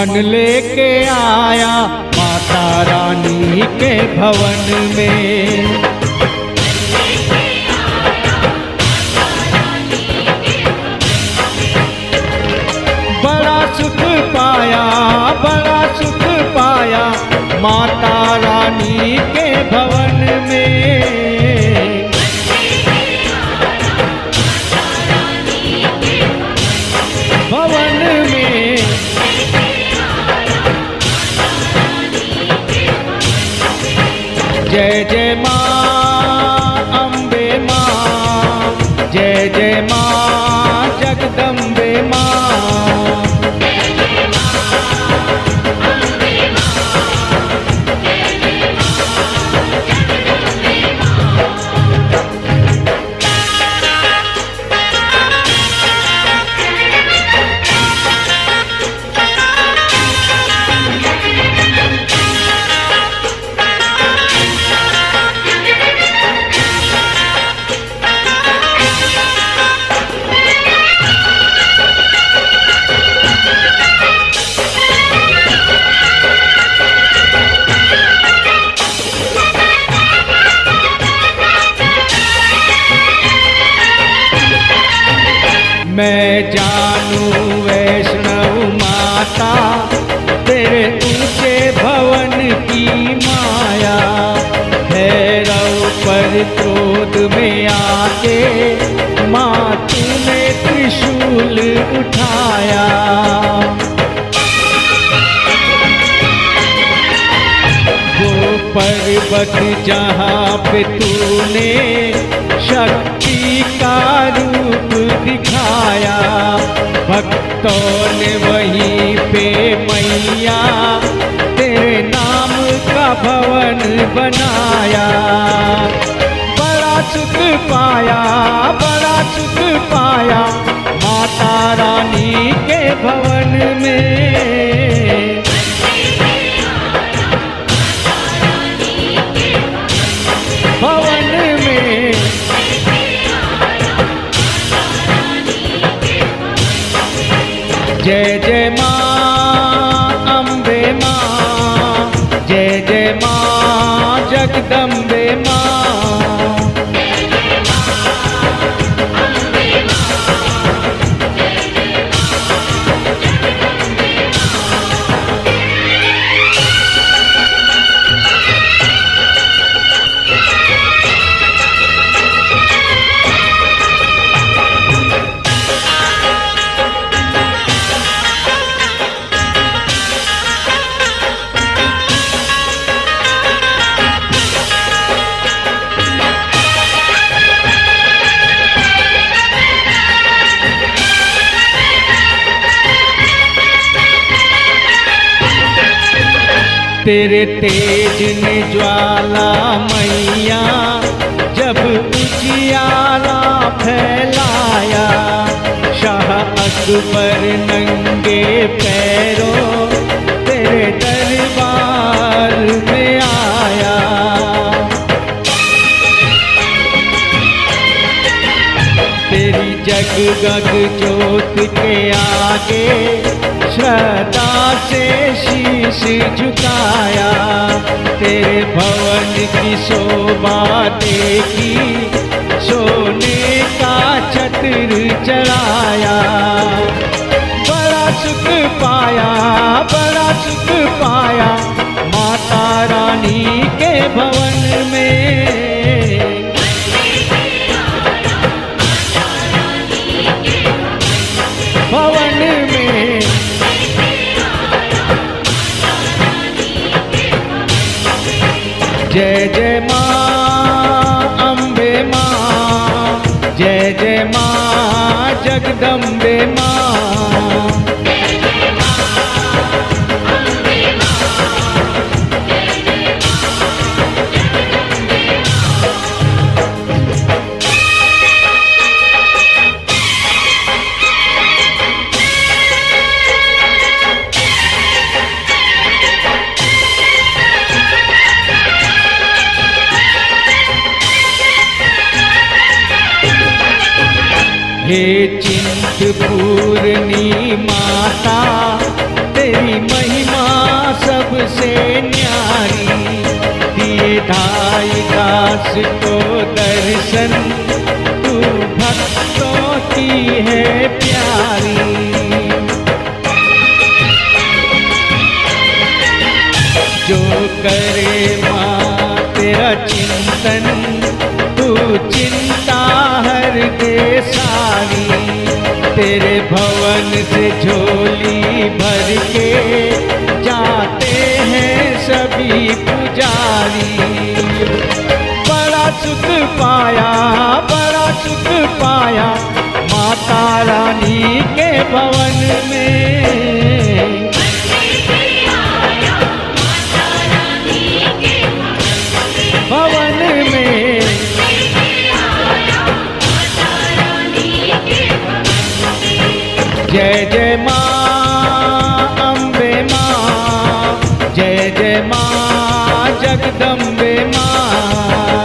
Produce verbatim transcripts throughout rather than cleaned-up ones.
मन लेके आया माता रानी के भवन में। बड़ा सुख पाया, बड़ा सुख पाया माता रानी के भवन में। भवन में जय जय माँ अम्बे माँ, जय जय माँ जगदम्बे माँ। मैं जानू वैष्णव माता तेरे ऊंचे भवन की माया। भैरव पर क्रोध में आके माँ तूने त्रिशूल उठाया। वो पर्वत जहाँ पे तूने शक्ति का रूप दिखाया, भक्तों ने वहीं पे मैया तेरे नाम का भवन बनाया। बड़ा सुख पाया, बड़ा सुख पाया माता रानी के भवन में। भवन में जय जय माँ अम्बे माँ, जय जय माँ जगदम्बे माँ। तेरे तेज ने ज्वाला मैया जब उजियारा फैलाया, शाह अकबर नंगे पैरों तेरे दरबार में आया। तेरी जगमग ज्योत के आगे श्रद्धा से शीश झुकाया। तेरे भवन की शोभा देखी सोने का छत्र चढ़ाया। बड़ा सुख पाया, बड़ा सुख पाया माता रानी के भवन में। भवन में जय जय माँ अम्बे माँ, जय जय माँ जगदम्बे माँ। हे चिंतपूर्णी माता तेरी दास को दर्शन, तू भक्तों की है प्यारी। जो करे माँ तेरा चिंतन, तू चिंता हर दे सारी। तेरे भवन से झोली भर के जाते हैं सभी पुजारी। बड़ा सुख पाया, बड़ा सुख पाया माता रानी के भवन में। भवन में जय जय माँ अम्बे माँ, जय जय माँ जगदम्बे माँ।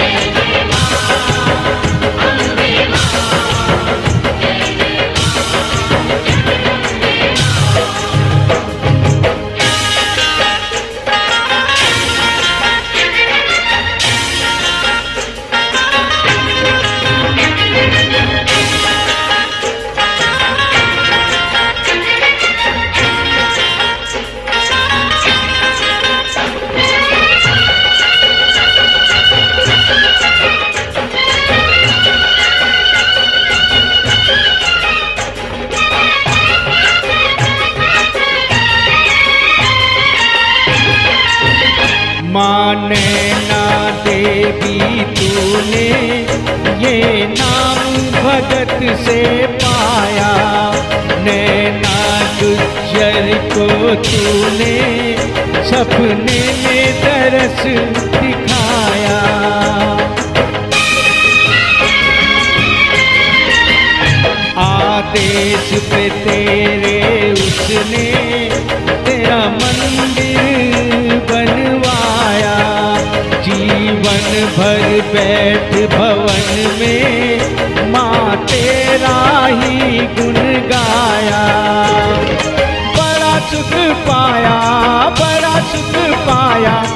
माँ नैना देवी तूने ये नाम भगत से पाया। नैना गुज्जर को तूने सपने में दरस दिखाया। आदेश पे तेरे उसने तेरा मंदिर बनवाया। जीवन भर बैठ भवन में माँ तेरा ही गुण गाया। बड़ा सुख पाया, बड़ा सुख पाया